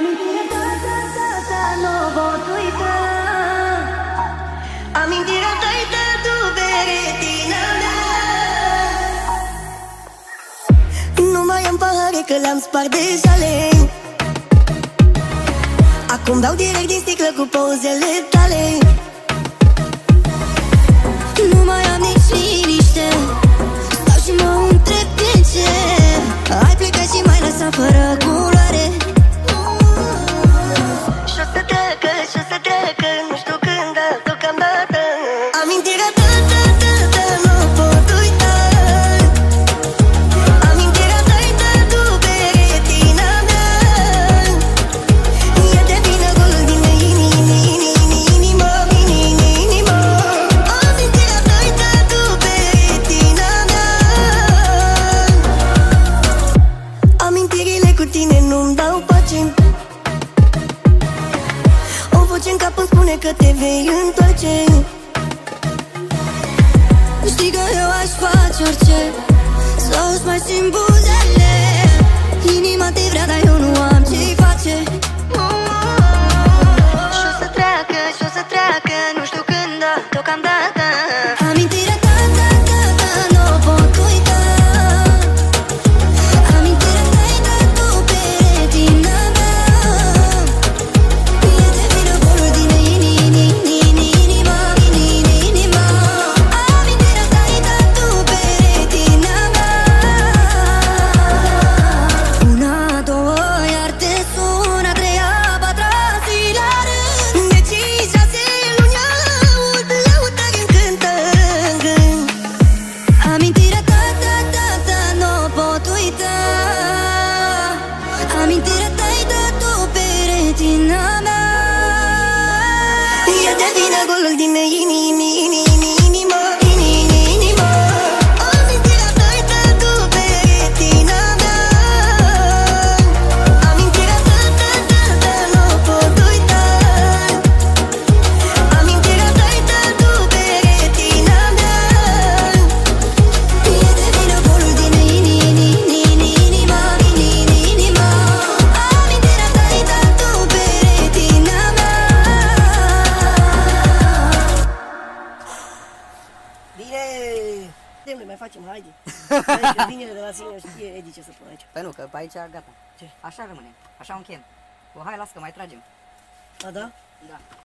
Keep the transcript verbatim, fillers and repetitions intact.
Amintirea ta, ta, ta, ta, nu pot uita. Amintirea ta, ta, tu, beretina mea. Nu mai am pahare că le-am spart de jale. Acum beau direct din sticlă cu pozele tale. Nu mai am nici liniște. Stau și mă întreb de ce ai plecat și m-ai lăsat fără culoare. Și-o să treacă, și-o să treacă, nu știu când, dar deocamdată amintirea ta, ta, ta, ta, nu pot uita. Amintirea ta, ta, tu, beretina mea. E de vină golul din inimă, inimă, inimă, inimă. Amintirea ta, ta, tu, beretina mea. Amintirile cu tine nu-mi dau pace. O voce în cap îmi spune că te vei întoarce. Știi că eu aș face orice să-ți mai simt buzele. Inima te vrea, dar eu nu am ce-i face. Și-o să treacă, și-o să treacă, nu știu când, dar deocamdată amintirea ta, ta, ta, ta, nu pot uita. Amintirea ta, ta, tu, beretina mea. E de vină golul din inimă, inimă, inimă. Amintirea ta, ta, tu, beretina mea. Una, două, iar te sun, a treia, a patra zi la rând. De cinci, șase luni aud lăutări în cântări. Amintirea ta, ta, ta, ta, nu pot uita. Amintirea ta, ta, tu, beretina mea. E de vină golul din inimă, inimă, inimă, inimă. Amintirea ta, ta, tu, beretina mea. Amintirea ta, ta, ta, ta, nu pot uita. Amintirea ta, ta, tu, beretina mea. E de vină golul din inimă, inimă, inimă. Amintirea ta, ta, tu, beretina mea. Bine! Demne, mai facem, haide. Hai, vine de la sine, știe Edi ce să pun aici. Păi nu, că pe aici gata. Ce? Așa rămâne, așa încheiem. O, hai, las că mai tragem. A, da? Da.